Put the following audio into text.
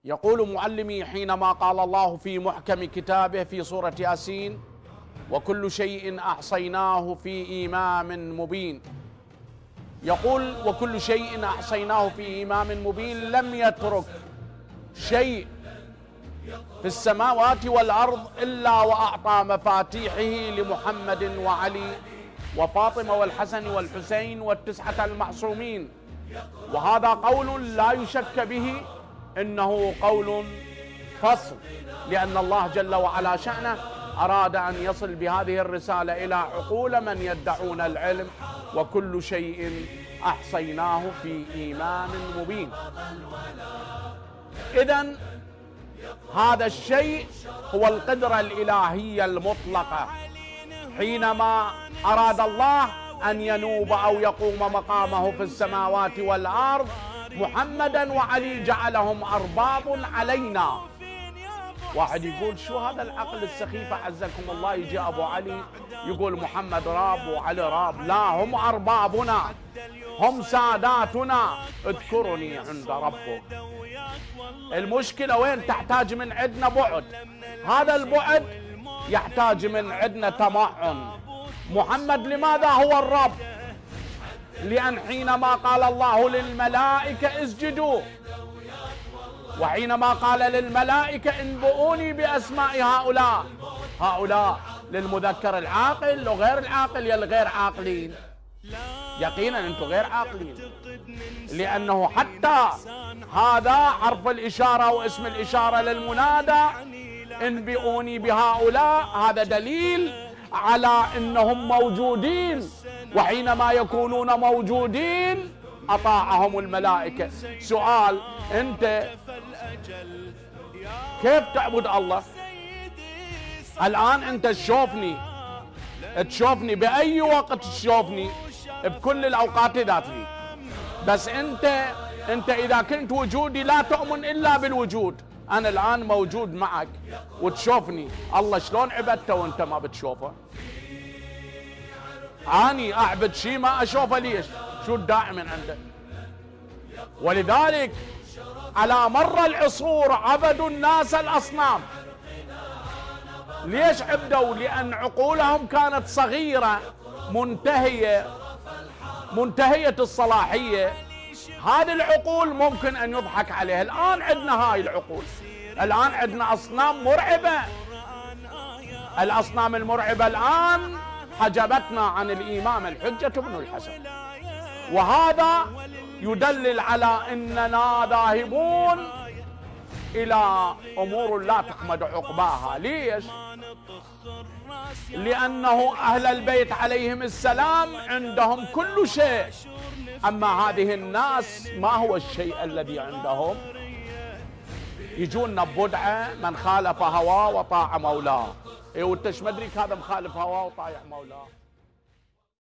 يقول معلمي حينما قال الله في محكم كتابه في سورة ياسين: وكل شيء أحصيناه في إمام مبين. يقول وكل شيء أحصيناه في إمام مبين، لم يترك شيء في السماوات والأرض إلا وأعطى مفاتيحه لمحمد وعلي وفاطمة والحسن والحسين والتسعة المعصومين. وهذا قول لا يشك به إنه قول فصل، لأن الله جل وعلا شأنه أراد أن يصل بهذه الرسالة إلى عقول من يدعون العلم. وكل شيء أحصيناه في إمام مبين. إذن هذا الشيء هو القدرة الإلهية المطلقة. حينما أراد الله أن ينوب أو يقوم مقامه في السماوات والأرض، محمدا وعلي جعلهم أرباب علينا. واحد يقول شو هذا العقل السخيف عزكم الله، يجي أبو علي يقول محمد راب وعلي راب. لا، هم أربابنا، هم ساداتنا. اذكرني عند ربك. المشكلة وين؟ تحتاج من عندنا بعد. هذا البعد يحتاج من عندنا تمعن. محمد لماذا هو الرب؟ لأن حينما قال الله للملائكة اسجدوا، وحينما قال للملائكة انبئوني بأسماء هؤلاء للمذكر العاقل وغير العاقل. يا الغير عاقلين، يقينا انتم غير عاقلين، لأنه حتى هذا حرف الإشارة واسم الإشارة للمنادى انبئوني بهؤلاء، هذا دليل على أنهم موجودين. وحينما يكونون موجودين أطاعهم الملائكة. سؤال: أنت كيف تعبد الله؟ الآن أنت تشوفني بأي وقت تشوفني، بكل الأوقات ذاتي. بس أنت إذا كنت وجودي لا تؤمن إلا بالوجود. أنا الآن موجود معك وتشوفني. الله شلون عبدته وأنت ما بتشوفه؟ أني أعبد شيء ما أشوفه، ليش؟ شو الداعي من عنده؟ ولذلك على مر العصور عبدوا الناس الأصنام. ليش عبدوا؟ لأن عقولهم كانت صغيرة منتهية الصلاحية. هذه العقول ممكن أن يضحك عليها. الآن عندنا هاي العقول، الآن عندنا أصنام مرعبة. الأصنام المرعبة الآن حجبتنا عن الإمام الحجة بن الحسن، وهذا يدلل على أننا ذاهبون إلى أمور لا تحمد عقباها. ليش؟ لأنه أهل البيت عليهم السلام عندهم كل شيء، أما هذه الناس ما هو الشيء الذي عندهم. يجونا ببدعة من خالف هواه وطاع مولاه. وانت ايش مدريك هذا مخالف هواه وطايع مولاه؟